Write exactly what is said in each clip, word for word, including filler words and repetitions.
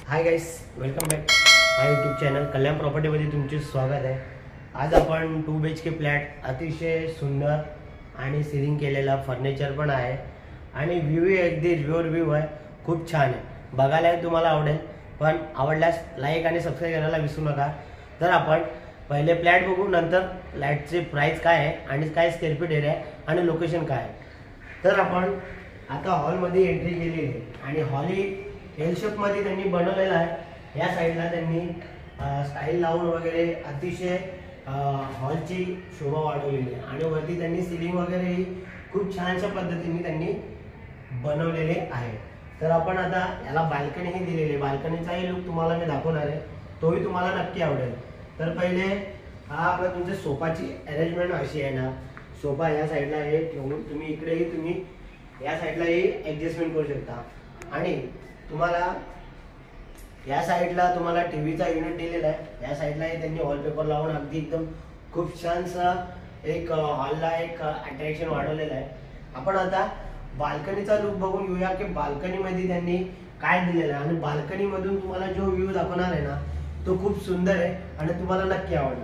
High guys, welcome back my YouTube channel Kalyan प्रॉपर्टीमध्ये तुमचे स्वागत आहे। आज आपण two B H K flat अतिशय सुंदर आणि सीलिंग केलेला फर्निचर पण आहे आणि व्ह्यू अगदी रिव्हर व्ह्यू आहे, खूप छान आहे, बघायला तुम्हाला आवडेल। पण आवडल्यास लाईक आणि सबस्क्राइब करायला विसरू नका। तर आपण पहिले फ्लॅट बघू, नंतर फ्लॅटची प्राइस काय आहे आणि काय स्क्वेअर फीट एरिया आहे आणि लोकेशन काय आहे। तर आपण आता हॉलमध्ये एंट्री केली आहे आणि हॉल ही एल शेपमध्ये त्यांनी बनवलेला आहे। या साईडला त्यांनी स्टाईल लावून वगैरे अतिशय हॉलची शोभा वाढवलेली आहे आणि वरती त्यांनी सीलिंग वगैरे ही खूप छानशा पद्धतीने त्यांनी बनवलेले आहे। तर आपण आता याला बाल्कनी ही दिलेली आहे, बाल्कनीचाही लुक तुम्हाला मी दाखवणार आहे, तोही तुम्हाला नक्की आवडेल। तर पहिले हा आपला तुमच्या सोफाची अरेंजमेंट अशी आहे ना, सोफा या साईडला आहे ठेवून तुम्ही इकडेही तुम्ही या साईडलाही ॲडजस्टमेंट करू शकता आणि तुम्हाला या साईडला तुम्हाला टीव्हीचा युनिट दिलेला आहे। या साईडलाही त्यांनी वॉलपेपर लावून अगदी एकदम खूप छानसा एक हॉलला एक अट्रॅक्शन वाढवलेलं आहे। आपण आता बाल्कनीचा लुक बघून घेऊया की बाल्कनीमध्ये त्यांनी काय दिलेलं आहे आणि बाल्कनीमधून तुम्हाला जो व्ह्यू दाखवणार आहे ना तो खूप सुंदर आहे आणि तुम्हाला नक्की आवडणार।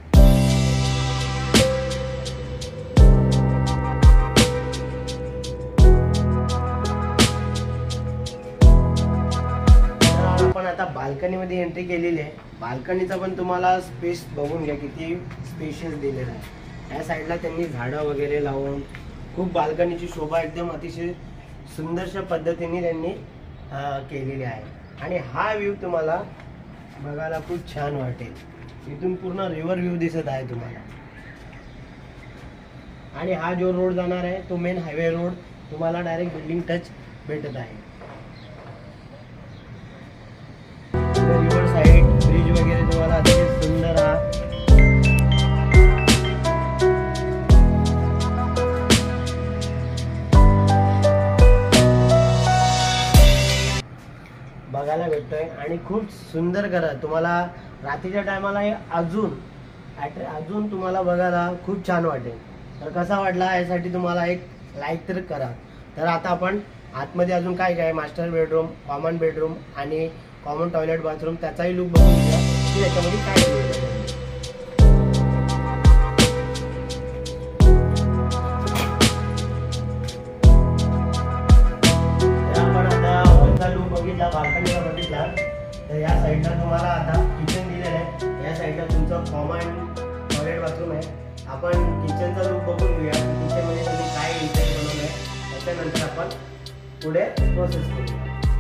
आपण आता बाल्कनी मध्ये एंट्री केलेली आहे। बाल्कनीचा पण तुम्हाला स्पेस बघून घ्या, किती स्पेशियस दिलेला आहे। या साईडला त्यांनी झाडं वगैरे लावून खूप बाल्कनीची शोभा एकदम अतिशय सुंदरशा पद्धतीने त्यांनी केलेली आहे आणि हा व्ह्यू तुम्हाला बघायला खूप छान वाटेल। इथून पूर्ण रिव्हर व्ह्यू दिसत आहे तुम्हाला आणि हा जो रोड जाणार आहे तो मेन हायवे रोड तुम्हाला डायरेक्ट बिल्डिंग टच भेटत आहे। रिव्हर साइड ब्रिज वगैरे तुम्हाला अतिशय सुंदर हा बघायला भेटतोय आणि खूप सुंदर घर तुम्हाला रात्रीच्या टायमाला अजून अजून तुम्हाला बघायला खूप छान वाटेल। तर कसा वाटला यासाठी तुम्हाला एक लाईक तर करा। तर आता आपण आतमध्ये अजून काय काय मास्टर बेडरूम, कॉमन बेडरूम आणि कॉमन टॉयलेट बाथरूम त्याचाही लुक बघून घ्या की याच्यामध्ये काय दिलेलं आहे। आपण आता हॉलचा लुक बघितला, बाल्कनीचा बघितला, तर या साईडला तुम्हाला आता किचन दिलेलं आहे। या साईडला तुमचं कॉमन टॉयलेट बाथरूम आहे। आपण किचनचा लुक बघून घेऊया, किचनमध्ये तुम्ही काय डिझाईन बनवलं आहे, त्याच्यानंतर आपण पुढे प्रोसेस करूया।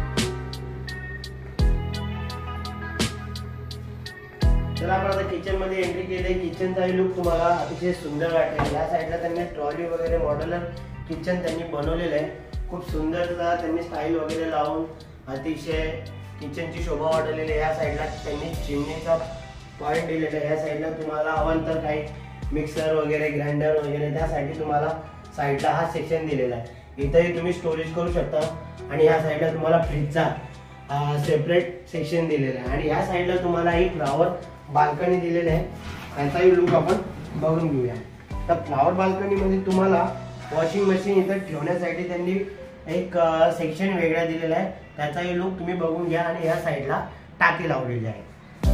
तर आपण आता किचन मध्ये एंट्री केली, किचनचा लुक तुम्हाला अतिशय सुंदर वाटेल। या साईडला त्यांनी ट्रॉली वगैरे मॉड्युलर किचन त्यांनी बनवलेलं आहे, खूप सुंदरसा त्यांनी स्टाईल वगैरे लावून अतिशय किचनची शोभा वाढवलेली आहे। या साईडला त्यांनी चिमणीचा पॉइंट दिलेला आहे। या साईडला तुम्हाला हवं तर काही मिक्सर वगैरे ग्राइंडर वगैरे त्यासाठी तुम्हाला साईडला हा सेक्शन दिलेला आहे। इथेही तुम्ही स्टोरेज करू शकता आणि या साईडला तुम्हाला फ्रीजचा सेपरेट सेक्शन दिलेला आहे आणि या साईडला तुम्हाला एक फ्लावर बाल्कनी दिलेले आहे, त्याचाही लुक आपण बघून घेऊया। तर फ्लावर बाल्कनी मध्ये तुम्हाला वॉशिंग मशीन इथे ठेवण्यासाठी त्यांनी एक सेक्शन वेगळा दिलेला आहे, त्याचाही लुक तुम्ही बघून घ्या आणि या साईडला टाकी लावलेली आहे।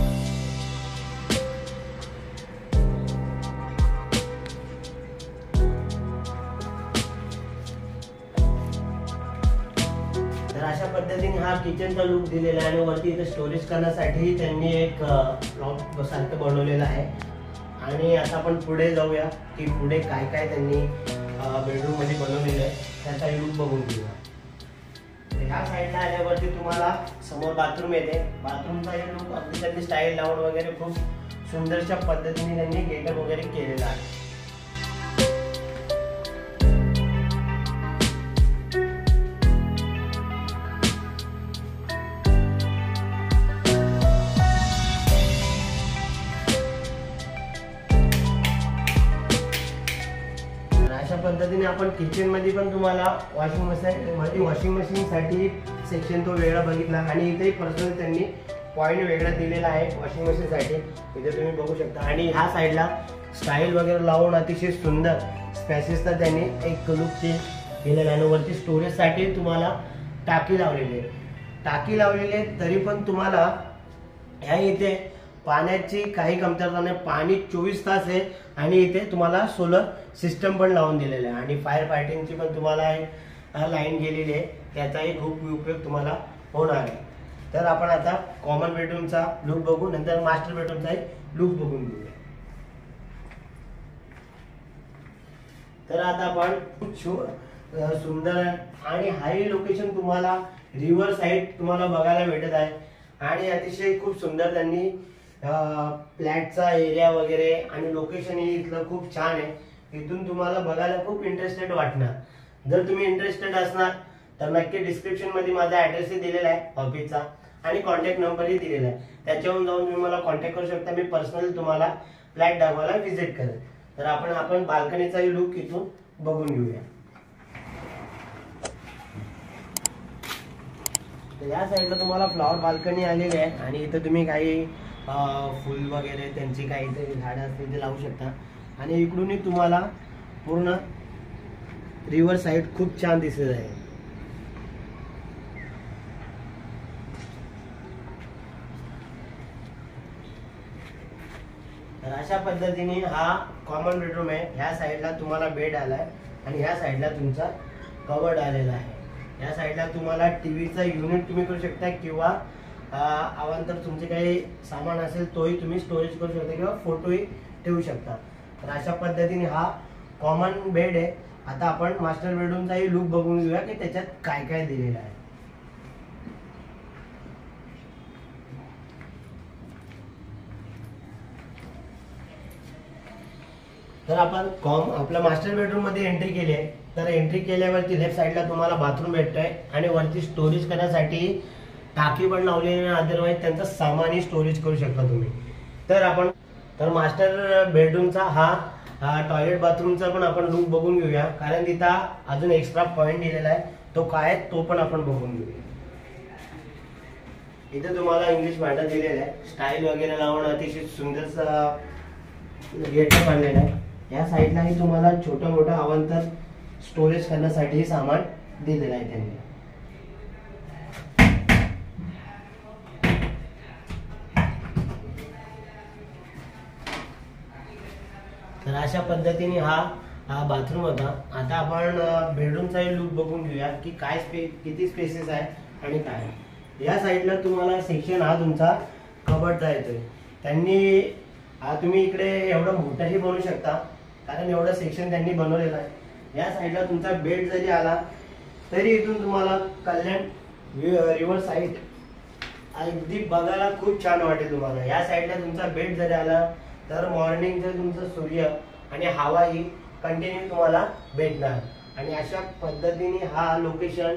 तर अशा पद्धतीने हा किचनचा लुक दिलेला आहे आणि वरती इथे स्टोरेज करण्यासाठी त्यांनी एक लॉक सारखं बनवलेलं आहे। आणि आता आपण पुढे जाऊया की पुढे काय काय त्यांनी बेडरूम मध्ये बनवलेलं आहे त्याचा लुक बघून घेऊया। ह्या साईडला आल्यावरती तुम्हाला समोर बाथरूम येते, बाथरूमचा लुक अगदी त्यांनी स्टाईल लावून वगैरे खूप सुंदरशा पद्धतीने त्यांनी गेटअप वगैरे केलेला आहे। अशा पद्धतीने आपण किचन मध्ये पण तुम्हाला वॉशिंग मशीन मध्ये वॉशिंग मशीन साठी सेक्शन तो वेगळा बघितला आणि इथे पर्सनल त्यांनी पॉइंट वेगळा दिलेला आहे वॉशिंग मशीन साठी, इथे तुम्ही बघू शकता। आणि ह्या साईडला स्टाईल वगैरे लावून अतिशय सुंदर स्पेसेसचा त्यांनी एक लुक चेंज केलेला आहे आणि वरती स्टोरेज साठी तुम्हाला टाकी लावलेली आहे। टाकी लावलेली आहे तरी पण तुम्हाला ह्या इथे पाण्याची काही कमतरता नाही, पाणी चोवीस तास आहे आणि इथे तुम्हाला सोलर सिस्टम पण लावून दिलेलं आहे आणि फायर फायटिंगची पण तुम्हाला लाईन गेलेली आहे, त्याचाही खूप उपयोग तुम्हाला होणार आहे. तर आपण आता कॉमन बेडरूमचा लुक बघू, नंतर मास्टर बेडरूमचाही लुक बघून घेऊया. तर आता आपण सुंदर आणि हाय लोकेशन तुम्हाला रिव्हर साइड तुम्हाला बघायला भेटत आहे आणि अतिशय खूप सुंदर त्यांनी फ्लॅटचा एरिया वगैरे आणि लोकेशन ही इथलं खूप छान आहे. इथून तुम्हाला बघायला खूप इंटरेस्टेड वाटणार. जर तुम्ही इंटरेस्टेड असणार तर नक्की डिस्क्रिप्शन मध्ये माझा ऍड्रेसही दिलेला आहे ऑफिसचा आणि कॉन्टॅक्ट नंबरही दिलेला आहे, त्याच्यावरून जाऊन तुम्ही मला कॉन्टॅक्ट करू शकता. मी पर्सनली तुम्हाला फ्लॅट दाखवायला व्हिजिट करेन. तर आपण आपण बाल्कनीचाही लुक इथून बघून घेऊया. तर या साईडला तुम्हाला फ्लॉवर बाल्कनी आलेली आहे आणि इथं तुम्ही काही फुल वगैरे त्यांची काहीतरी झाडं असतील ते लावू शकता आणि इकडूनही तुम्हाला पूर्ण रिव्हर साइड खूप छान दिसत आहे. तर अशा पद्धतीने हा कॉमन बेडरूम आहे. ह्या साईडला तुम्हाला बेड आलाय आणि ह्या साईडला तुमचा कवर्ड आलेला आहे. या साईडला तुम्हाला टीव्हीचा युनिट तुम्ही करू शकता किंवा अवांतर तुमचे काही सामान असेल तोही तुम्ही स्टोरेज करू शकता किंवा फोटोही ठेवू शकता. तर अशा पद्धतीने हा कॉमन बेड आहे. आता आपण मास्टर बेडरूमचाही लुक बघून घेऊया की त्याच्यात काय काय दिलेलं आहे. तर आपण कॉम आपल्या मास्टर बेडरूम मध्ये एंट्री केली आहे. तर एंट्री केल्यावरती लेफ्ट साईडला तुम्हाला बाथरूम भेटतंय आणि वरती स्टोरेज करण्यासाठी टाकी पण लावलेली आहे. अदरवाईज त्यांचं सामानही स्टोरेज करू शकता तुम्ही. तर आपण तर मास्टर बेडरूमचा हा टॉयलेट बाथरूमचा पण आपण लुक बघून घेऊया, कारण तिथं अजून एक्स्ट्रा पॉइंट दिलेला आहे. तो काय तो पण आपण बघून घेऊया. इथे तुम्हाला इंग्लिश भांडा दिलेला आहे, स्टाईल वगैरे लावून अतिशय सुंदरसा गेटअप आणलेला आहे. या साईडलाही तुम्हाला छोटं मोठं अवांतर स्टोरेज करण्यासाठी सामान दिलेलं आहे त्यांनी. तर अशा पद्धतीने हा हा बाथरूम होता. आता आपण बेडरूमचाही लुक बघून घेऊया की काय स्पे किती स्पेसेस आहे आणि काय. या साईडला तुम्हाला सेक्शन हा तुमचा कबर्डचा येतोय. त्यांनी हा तुम्ही इकडे एवढं मोठंही बनवू शकता कारण एवढं सेक्शन त्यांनी बनवलेलं आहे. या साईडला तुमचा बेड जरी आला तरी इथून तुम्हाला कल्याण रिव्हर साईड अगदी बघायला खूप छान वाटेल तुम्हाला. या साईडला तुमचा बेड जरी आला तर मॉर्निंगचं तुमचं सूर्य आणि हवा ही कंटिन्यू तुम्हाला भेटणार. आणि अशा पद्धतीने हा लोकेशन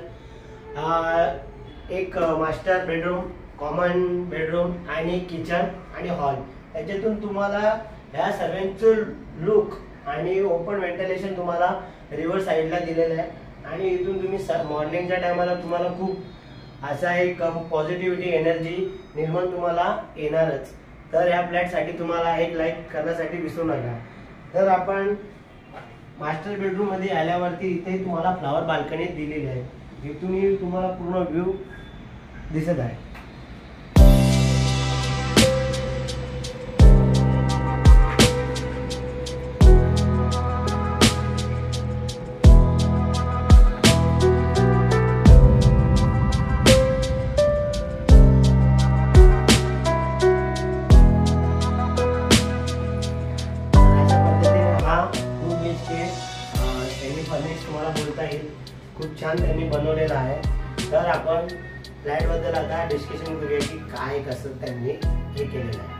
एक मास्टर बेडरूम, कॉमन बेडरूम आणि किचन आणि हॉल याच्यातून तुम्हाला ह्या सर्वांचं लुक आणि ओपन व्हेंटिलेशन तुम्हाला रिव्हर साईडला दिलेलं आहे. आणि इथून तुम्ही मॉर्निंगच्या टायमाला तुम्हाला खूप असा एक पॉझिटिव्हिटी एनर्जी निर्माण तुम्हाला येणारच. तर या फ्लॅटसाठी तुम्हाला एक लाईक करण्यासाठी विसरू नका. तर आपण मास्टर बेडरूम मध्ये आल्यावरती इथे तुम्हाला फ्लॉवर बाल्कनी दिलेली आहे. इथूनही तुम्हाला पूर्ण व्ह्यू दिसत आहे. तुम्हाला बोलता येईल खूप छान त्यांनी बनवलेलं आहे. तर आपण फ्लॅट बद्दल आता डिस्कशन करूया की काय कसं त्यांनी हे केलेलं आहे.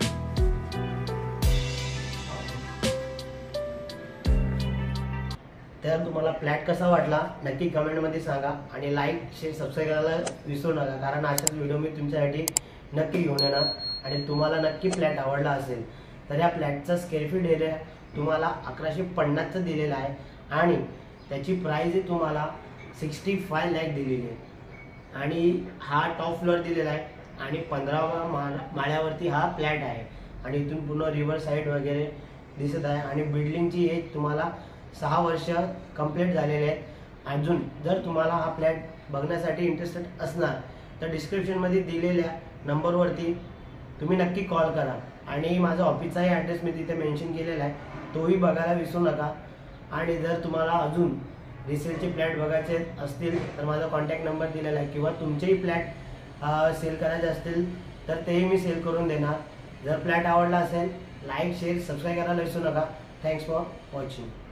तर तुम्हाला फ्लॅट कसा वाटला नक्की कमेंट मध्ये सांगा आणि लाईक शेअर सबस्क्राईब करायला विसरू नका, कारण अशाच व्हिडिओ मी तुमच्यासाठी नक्की घेऊन येणार. आणि तुम्हाला नक्की फ्लॅट आवडला असेल तर या फ्लॅटचा स्क्वेअर फीट एरिया तुम्हाला अकराशे पन्नासचा दिलेला आहे आणि त्याची प्राइस आहे तुम्हाला सिक्स्टी फाय लॅक दिलेली आहे. आणि हा टॉप फ्लोअर दिलेला आहे आणि पंधरावा माळा माळ्यावरती हा फ्लॅट आहे आणि इथून पूर्ण रिव्हर साईड वगैरे दिसत आहे. आणि बिल्डिंगची एज तुम्हाला सहा वर्ष कंप्लीट झालेले आहेत. अजून जर तुम्हाला हा फ्लॅट बघण्यासाठी इंटरेस्टेड असणार तर डिस्क्रिप्शनमध्ये दिलेल्या नंबरवरती तुम्ही नक्की कॉल करा आणि माझा ऑफिसचाही ॲड्रेस मी तिथे मेन्शन केलेला आहे, तोही बघायला विसरू नका. आणि जर तुम्हाला अजून रिसेलचे फ्लॅट बघायचे असतील तर माझा कॉन्टॅक्ट नंबर दिलेला आहे, किंवा तुमचेही फ्लॅट सेल करायचे असतील तर तेही मी सेल करून देणार. जर फ्लॅट आवडला असेल लाईक शेअर सबस्क्राईब करायला विसरू नका. Thanks for watching.